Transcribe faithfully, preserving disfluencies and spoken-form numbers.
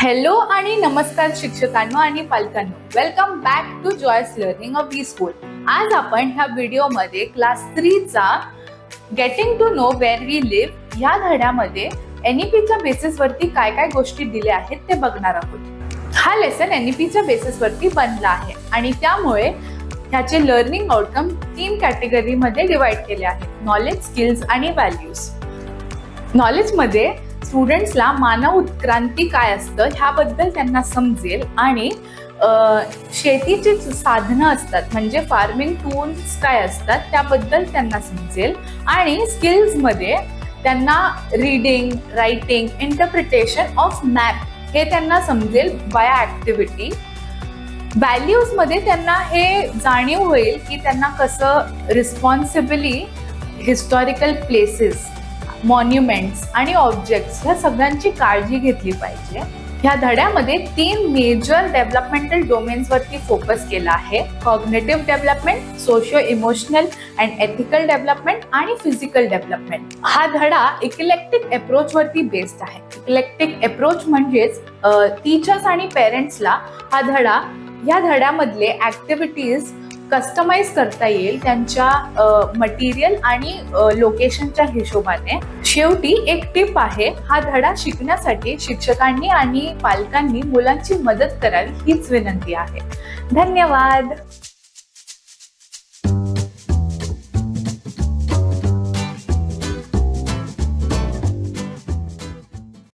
Hello आणि नमस्कार शिक्षकांनो आणि पालकांनो, welcome back to joyous learning of V school. आज आपण ह्या व्हिडिओमध्ये क्लास थ्री चा getting to know where we live ह्या धड्यामध्ये एनईपीच्या बेसिसवरती काय काय गोष्टी दिल्या आहेत ते बघणार आहोत। हा लेसन एनईपीच्या बेसिसवरती बनला आहे आणि त्यामुळे ह्याचे लर्निंग आउटकम तीन कॅटेगरीमध्ये डिवाइड केले आहेत: नॉलेज, स्किल्स आणि व्हॅल्यूज। नॉलेजमध्ये स्टुडंट्सला मानव उत्क्रांती काय असतं ह्याबद्दल त्यांना समजेल आणि शेतीची साधनं असतात म्हणजे फार्मिंग टूल्स काय असतात त्याबद्दल त्यांना समजेल। आणि स्किल्समध्ये त्यांना reading, writing, interpretation of map हे त्यांना समजेल बाय ॲक्टिव्हिटी। व्हॅल्यूजमध्ये त्यांना हे जाणीव होईल की त्यांना कसं रिस्पॉन्सिबली हिस्टॉरिकल प्लेसेस, मॉन्युमेंट्स आणि ऑब्जेक्ट्स ह्या सगळ्यांची काळजी घेतली पाहिजे। ह्या धड्यामध्ये तीन मेजर डेव्हलपमेंटल डोमेन्सवरती फोकस केला आहे: cognitive development, socio emotional and ethical development आणि फिजिकल डेव्हलपमेंट। हा धडा इक्लेक्टिक अप्रोच वरती बेस्ड आहे। इक्लेक्टिक अप्रोच म्हणजेच टीचर्स आणि पेरेंट्सला हा धडा या धड्यामधले ऍक्टिव्हिटीज कस्टमाइज करता येईल त्यांच्या मटेरियल आणि लोकेशनच्या हिशोबाने। शेवटी एक टिप आहे, हा धडा शिकण्यासाठी शिक्षकांनी आणि पालकांनी मुलांची मदत करावी हीच विनंती आहे। धन्यवाद।